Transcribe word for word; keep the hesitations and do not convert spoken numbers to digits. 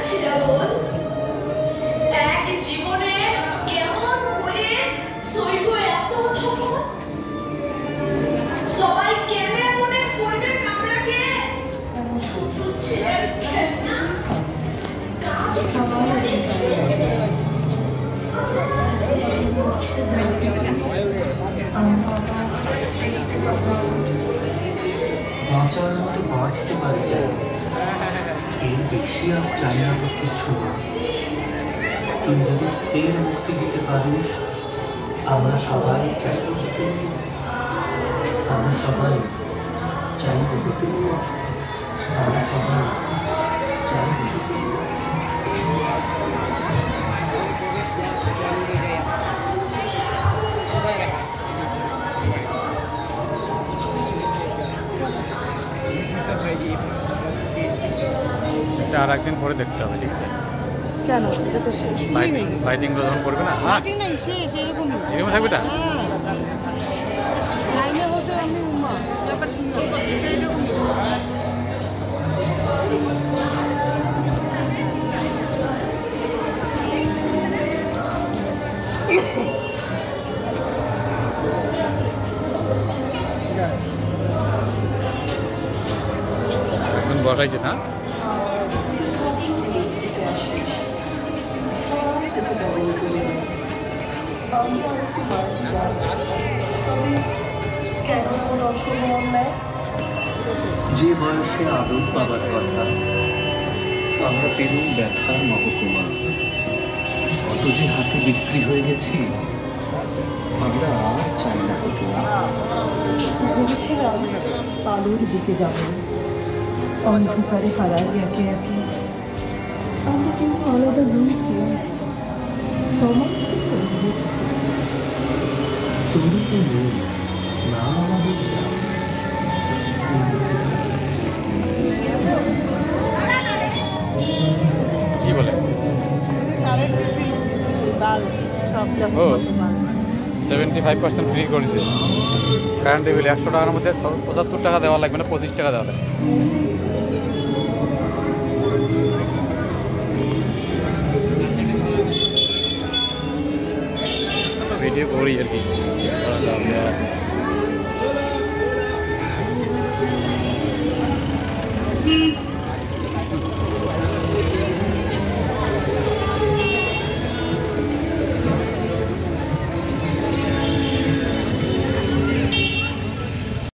ছেলে বল এক জীবনে কেমন করে সইব এত ঠকন সবাই কেমনে মনে করবে কামরাকে ছোট ছেলের খেলনা কাজ করে বাঁচার মতো বাঁচতে পারি যায় এর বেশি আর চাই না তো কিছু না। তুমি যদি এর মুক্তি দিতে পারিস আমরা সবাই চাইব হতে আমরা সবাই চাইব হতে আমরা সবাই চাইব হতে আর একদিন পরে দেখতে হবে ঠিক আছে কেন এটা তো শেষ লাইটিং যখন করবে না লাইটিং নাই শেষ এরকম এরকম থাকবে এটা চাইলে হতে আমি উমা ব্যাপার কি একদম বসাইছে না যে বয়সে আদর পাবার কথা আমরা পেলুম ব্যথার মহকুমা কত যে হাতে বিক্রি হয়ে গেছি আমরা আর চাই না হতে ভেবেছিলাম আলোর দিকে যাব অন্ধকারে হারাই একে একে আমরা কিন্তু আলাদা নই কেউ সমাজ তুমি তো নেই না আমাদের কি বলে ও সেভেন্টি ফাইভ পার্সেন্ট ফ্রি করেছে কারেন্টের বিল একশো টাকার মধ্যে পঁচাত্তর টাকা দেওয়া লাগবে না পঁচিশ টাকা দেওয়া লাগবে ভিডিও করি আর কি